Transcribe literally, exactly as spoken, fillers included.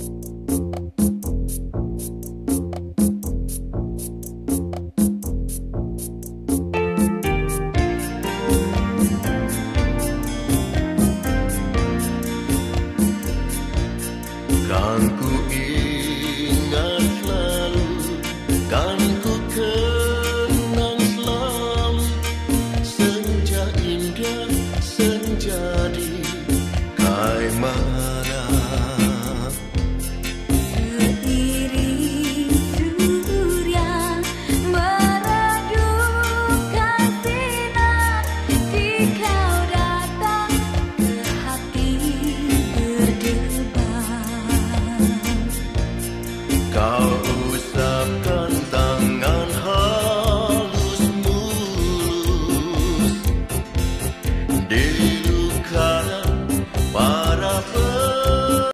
Kan ku ingat selalu, kan ku kenang selalu senja indah, senja di Kaimana. Seiring surya meredupkan sinar, jikau datang ke hati berdebar. Kau usapkan tangan halus mulus di